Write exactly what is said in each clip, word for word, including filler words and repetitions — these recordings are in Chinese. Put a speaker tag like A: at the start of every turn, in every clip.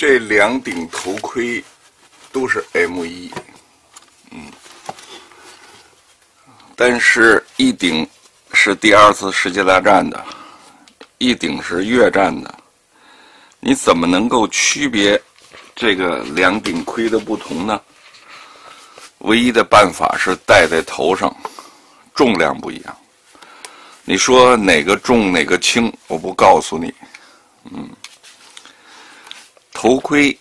A: 这两顶头盔都是 M 一，嗯，但是一顶是第二次世界大战的，一顶是越战的，你怎么能够区别这个两顶盔的不同呢？唯一的办法是戴在头上，重量不一样。你说哪个重哪个轻，我不告诉你。嗯，头盔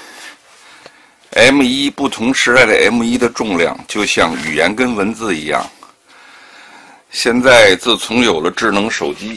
A: M 一 不同时代的 M 一 的重量，就像语言跟文字一样。现在自从有了智能手机，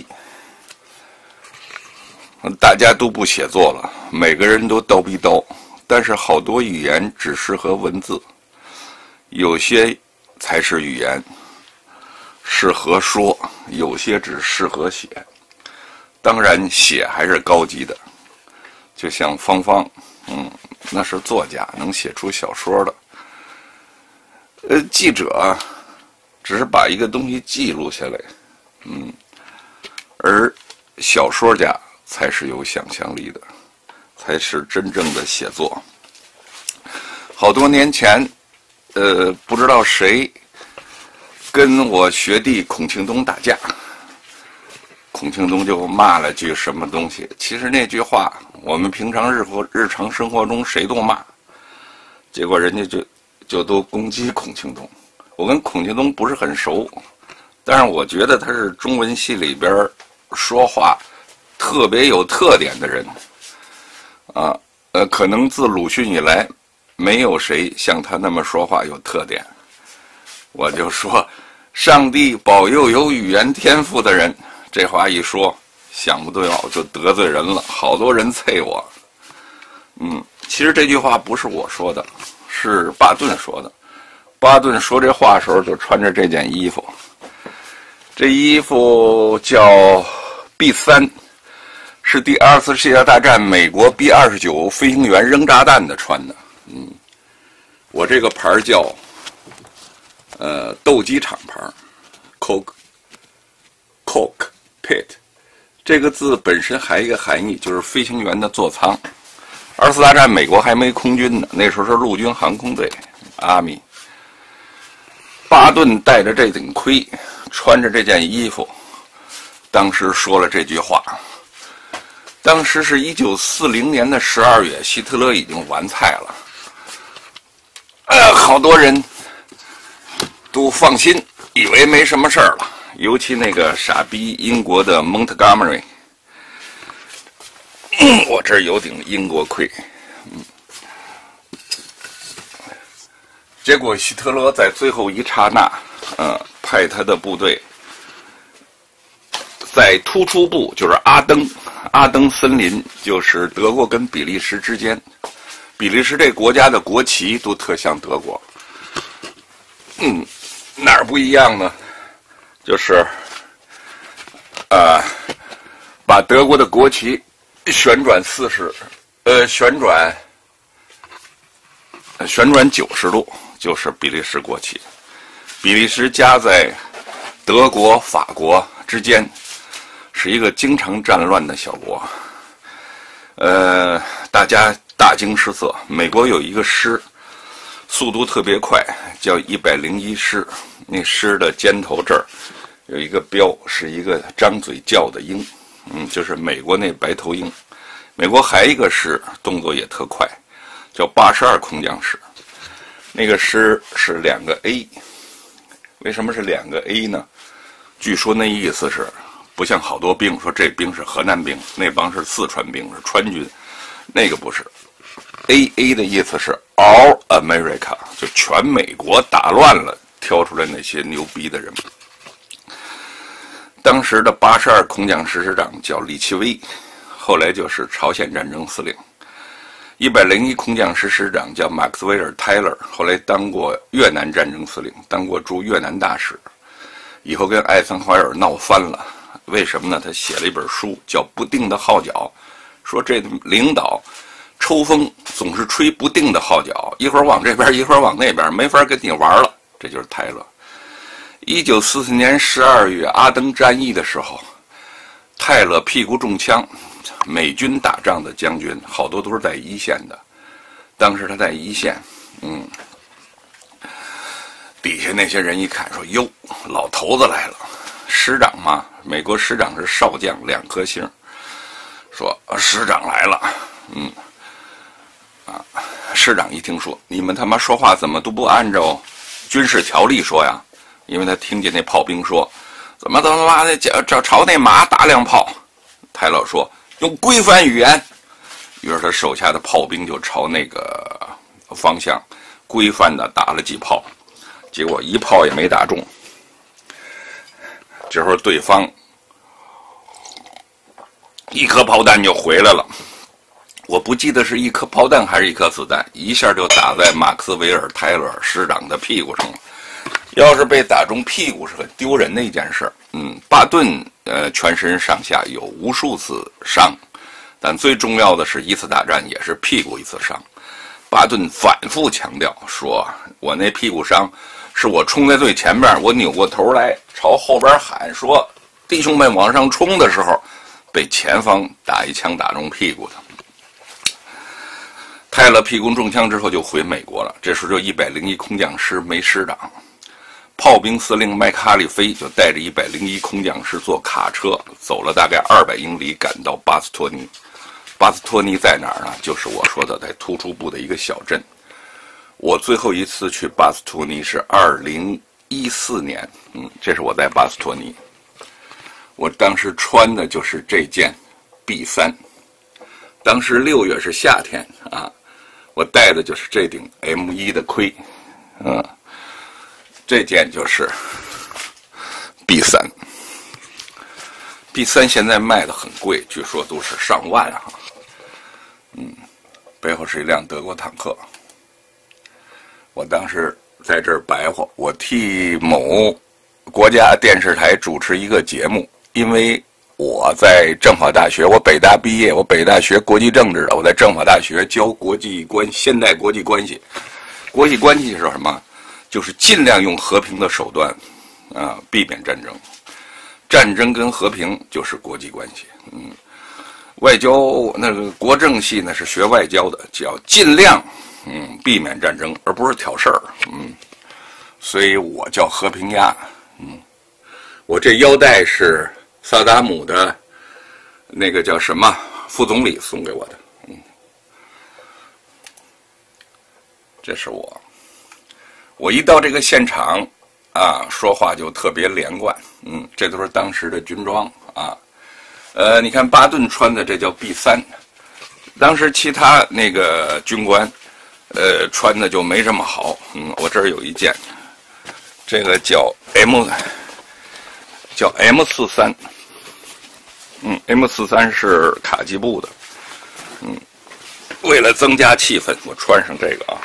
A: 大家都不写作了，每个人都叨逼叨，但是好多语言只适合文字，有些才是语言，适合说，有些只适合写。当然，写还是高级的，就像芳芳，嗯，那是作家，能写出小说的。呃，记者只是把一个东西记录下来，嗯，而小说家才是有想象力的，才是真正的写作。好多年前，呃，不知道谁跟我学弟孔庆东打架，孔庆东就骂了句什么东西。其实那句话，我们平常日活日常生活中谁都骂，结果人家就就都攻击孔庆东。我跟孔庆东不是很熟，但是我觉得他是中文系里边说话特别有特点的人，啊，呃，可能自鲁迅以来，没有谁像他那么说话有特点。我就说，上帝保佑有语言天赋的人。这话一说，想不对我就得罪人了，好多人啐我。嗯，其实这句话不是我说的，是巴顿说的。巴顿说这话的时候就穿着这件衣服，这衣服叫 B 三，是第二次世界大战美国 B 二十九飞行员扔炸弹的穿的。嗯，我这个牌叫呃斗鸡场牌 ，Coke Coke Pit， 这个字本身还有一个含义，就是飞行员的座舱。二次大战美国还没空军呢，那时候是陆军航空队 Army。巴顿戴着这顶盔，穿着这件衣服，当时说了这句话。当时是一九四零年的十二月，希特勒已经完菜了。呃，好多人都放心，以为没什么事儿了。尤其那个傻逼英国的 Montgomery， 我这儿有顶英国盔。嗯，结果希特勒在最后一刹那，呃，派他的部队在突出部，就是阿登，阿登森林，就是德国跟比利时之间。比利时这国家的国旗都特像德国。嗯，哪儿不一样呢？就是，呃，把德国的国旗旋转四十，呃，旋转，旋转九十度，就是比利时国旗。比利时夹在德国、法国之间，是一个经常战乱的小国。呃，大家大惊失色。美国有一个师，速度特别快，叫一百零一师。那师的尖头这儿有一个标，是一个张嘴叫的鹰，嗯，就是美国那白头鹰。美国还一个师动作也特快，叫八十二空降师。那个师是两个 A， 为什么是两个 A 呢？据说那意思是，不像好多兵说这兵是河南兵，那帮是四川兵，是川军，那个不是。A A 的意思是 All America， 就全美国打乱了，挑出来那些牛逼的人。当时的八十二空降师师长叫李奇微，后来就是朝鲜战争司令。一百零一空降师师长叫马克斯韦尔·泰勒，后来当过越南战争司令，当过驻越南大使，以后跟艾森豪威尔闹翻了。为什么呢？他写了一本书叫《不定的号角》，说这领导抽风总是吹不定的号角，一会儿往这边，一会儿往那边，没法跟你玩了。这就是泰勒。一九四四年十二月阿登战役的时候，泰勒屁股中枪， 美军打仗的将军，好多都是在一线的。当时他在一线，嗯，底下那些人一看说：“哟，老头子来了，师长嘛，美国师长是少将，两颗星。”说师长来了，嗯，啊，师长一听说，你们他妈说话怎么都不按照军事条例说呀？因为他听见那炮兵说，怎么怎么妈的朝朝那马打两炮。泰勒说用规范语言，于是他手下的炮兵就朝那个方向规范的打了几炮，结果一炮也没打中。这时候对方一颗炮弹就回来了，我不记得是一颗炮弹还是一颗子弹，一下就打在马克斯韦尔泰勒师长的屁股上了。要是被打中屁股是很丢人的一件事。嗯，巴顿呃全身上下有无数次伤，但最重要的是一次大战也是屁股一次伤。巴顿反复强调说，我那屁股伤是我冲在最前面，我扭过头来朝后边喊说，弟兄们往上冲的时候，被前方打一枪打中屁股的。泰勒屁股中枪之后就回美国了，这时候就一百零一空降师没师长。炮兵司令麦克哈里菲就带着一百零一空降师坐卡车走了大概二百英里，赶到巴斯托尼。巴斯托尼在哪儿呢？就是我说的在突出部的一个小镇。我最后一次去巴斯托尼是二零一四年，嗯，这是我在巴斯托尼。我当时穿的就是这件 B 三，当时六月是夏天啊，我戴的就是这顶 M 一 的盔，嗯。这件就是 B 三 ，B 三现在卖的很贵，据说都是上万啊。嗯，背后是一辆德国坦克。我当时在这儿白活，我替某国家电视台主持一个节目，因为我在政法大学，我北大毕业，我北大学国际政治的，我在政法大学教国际关现代国际关系。国际关系是什么？就是尽量用和平的手段，啊，避免战争。战争跟和平就是国际关系。嗯，外交那个国政系呢是学外交的，只要尽量嗯避免战争，而不是挑事儿。嗯，所以我叫和平鸭。嗯，我这腰带是萨达姆的那个叫什么副总理送给我的。嗯，这是我。我一到这个现场，啊，说话就特别连贯，嗯，这都是当时的军装啊，呃，你看巴顿穿的这叫 B 三，当时其他那个军官，呃，穿的就没这么好，嗯，我这儿有一件，这个叫 M， 叫 M 四三，嗯 ，M 四三是卡其布的，嗯，为了增加气氛，我穿上这个啊。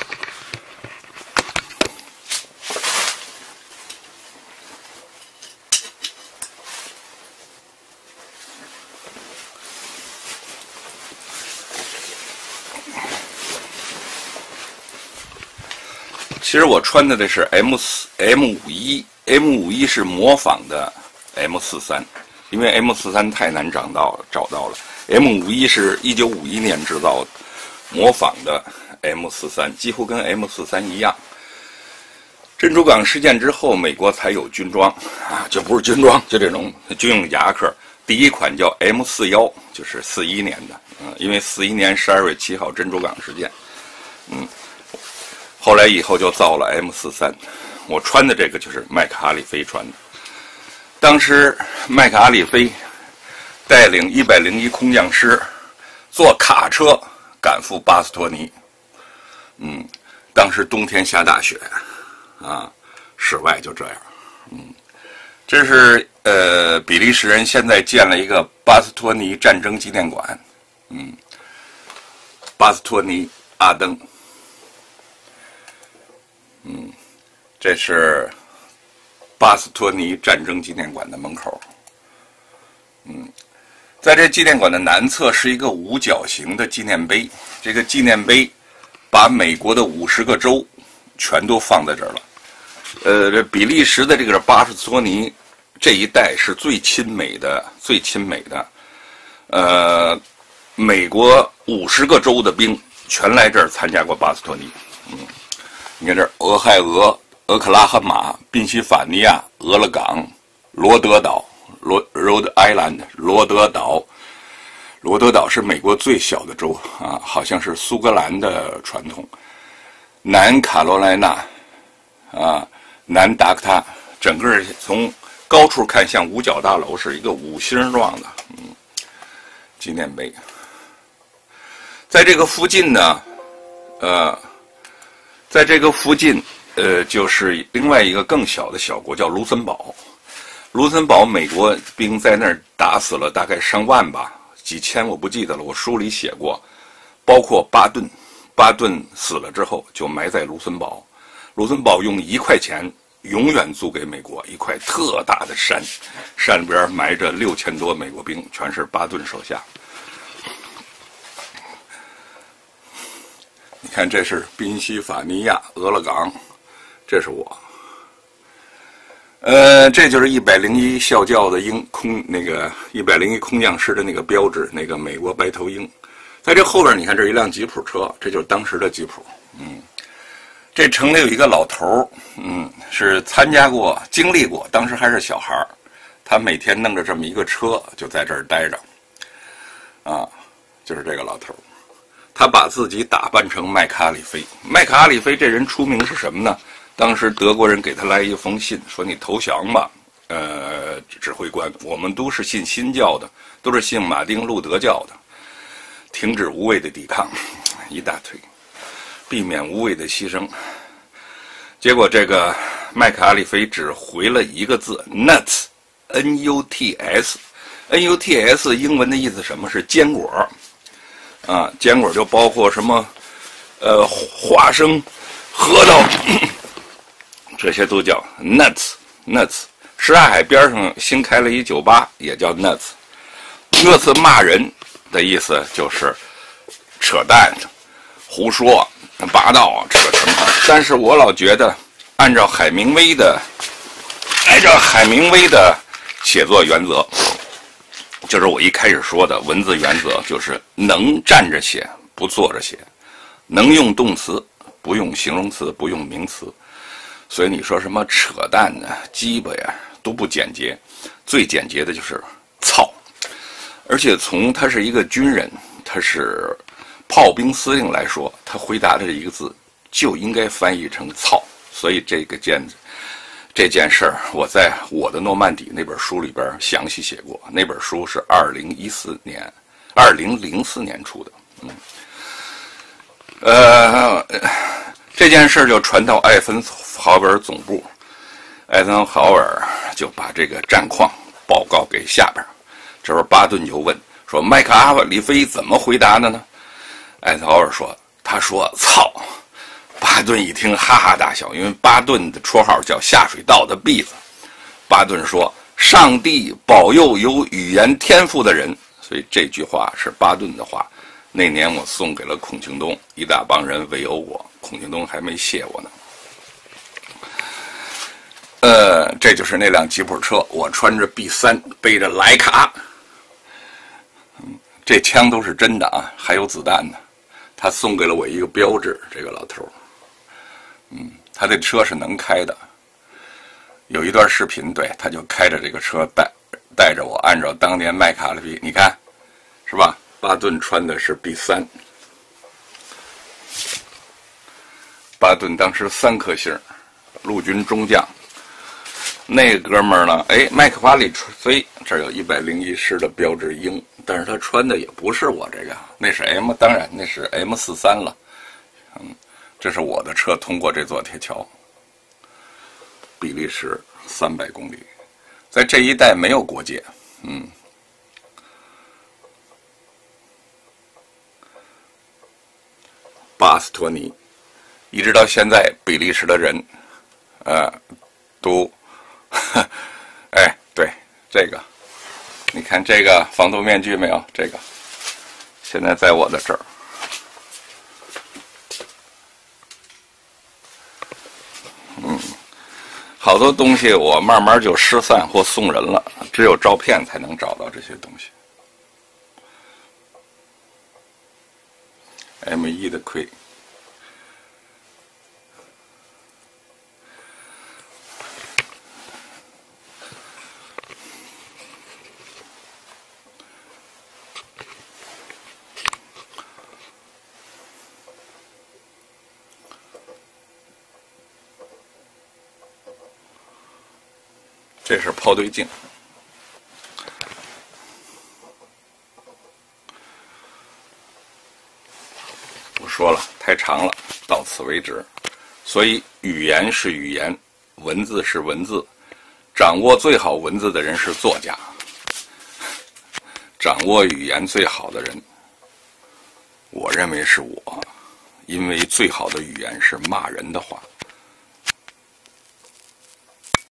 A: 其实我穿的这是 M 四 M 五一 M 五一是模仿的 M 四三，因为 M 四三太难找到了，找到了 M 五一是一九五一年制造的，模仿的 M 四三，几乎跟 M 四三一样。珍珠港事件之后，美国才有军装啊，就不是军装，就这种军用夹克。第一款叫 M 四一，就是四一年的，嗯，因为四一年十二月七号珍珠港事件，嗯。后来以后就造了 M 四三，我穿的这个就是麦克阿里菲穿的。当时麦克阿里菲带领一百零一空降师坐卡车赶赴巴斯托尼。嗯，当时冬天下大雪，啊，室外就这样。嗯，这是呃比利时人现在建了一个巴斯托尼战争纪念馆。嗯，巴斯托尼阿登。嗯，这是巴斯托尼战争纪念馆的门口。嗯，在这纪念馆的南侧是一个五角形的纪念碑，这个纪念碑把美国的五十个州全都放在这儿了。呃，这比利时的这个巴斯托尼这一带是最亲美的，最亲美的。呃， 美国五十个州的兵全来这儿参加过巴斯托尼。嗯，你看这儿，俄亥俄、俄克拉荷马、宾夕法尼亚、俄勒冈、罗德岛、罗 Rhode Island、罗德岛。罗德岛是美国最小的州啊，好像是苏格兰的传统。南卡罗来纳啊，南达科他，整个从高处看像五角大楼，是一个五星状的，嗯，纪念碑。在这个附近呢，呃，在这个附近，呃，就是另外一个更小的小国，叫卢森堡。卢森堡美国兵在那儿打死了大概上万吧。几千我不记得了，我书里写过，包括巴顿，巴顿死了之后就埋在卢森堡，卢森堡用一块钱永远租给美国一块特大的山，山里边埋着六千多美国兵，全是巴顿手下。你看，这是宾夕法尼亚、俄勒冈，这是我。呃，这就是一百零一校教的鹰空那个一百零一空降师的那个标志，那个美国白头鹰。在这后边，你看这一辆吉普车，这就是当时的吉普。嗯，这城里有一个老头，嗯，是参加过、经历过，当时还是小孩儿，他每天弄着这么一个车，就在这儿待着。啊，就是这个老头，他把自己打扮成麦克阿里菲。麦克阿里菲这人出名是什么呢？当时德国人给他来一封信，说你投降吧，呃，指挥官，我们都是信新教的，都是信马丁路德教的，停止无谓的抵抗，一大堆，避免无谓的牺牲。结果这个麦克阿里菲只回了一个字 nuts N U T S N U T S 英文的意思什么？是坚果啊，坚果就包括什么呃花生、核桃。这些都叫 nuts nuts。什刹海边上新开了一酒吧，也叫 nuts。那次骂人的意思就是扯淡、胡说、八道这个情况。但是我老觉得，按照海明威的，按照海明威的写作原则，就是我一开始说的文字原则，就是能站着写，不坐着写，能用动词，不用形容词，不用名词。所以你说什么扯淡呢、鸡巴呀，都不简洁，最简洁的就是操。而且从他是一个军人，他是炮兵司令来说，他回答的这一个字就应该翻译成操。所以这个件这件事儿，我在我的诺曼底那本书里边详细写过。那本书是二零一四年、二零零四年出的。嗯，呃。这件事就传到艾森豪威尔总部，艾森豪威尔就把这个战况报告给下边。这时候巴顿就问说：“麦克阿里菲怎么回答的呢？”艾森豪威尔说：“他说操。”巴顿一听哈哈大笑，因为巴顿的绰号叫下水道的篦子。巴顿说：“上帝保佑有语言天赋的人。”所以这句话是巴顿的话。那年我送给了孔庆东，一大帮人围殴我，孔庆东还没谢我呢。呃，这就是那辆吉普车，我穿着 B 三，背着莱卡，嗯，这枪都是真的啊，还有子弹呢。他送给了我一个标志，这个老头，嗯，他这车是能开的。有一段视频，对，他就开着这个车带带着我，按照当年麦卡利，你看，是吧？巴顿穿的是 B 三，巴顿当时三颗星，陆军中将。那个哥们儿呢？哎，麦克法里菲这儿有一百零一师的标志鹰，但是他穿的也不是我这个，那是 M， 当然那是 M 四十三 了。嗯，这是我的车通过这座铁桥，比利时三百公里，在这一带没有国界。嗯。巴斯托尼，一直到现在，比利时的人，呃，都，哎，对，这个，你看这个防毒面具没有？这个，现在在我的这儿。嗯，好多东西我慢慢就失散或送人了，只有照片才能找到这些东西。 M 一的亏。这是抛对镜。不说了，太长了，到此为止。所以语言是语言，文字是文字，掌握最好文字的人是作家，掌握语言最好的人，我认为是我，因为最好的语言是骂人的话。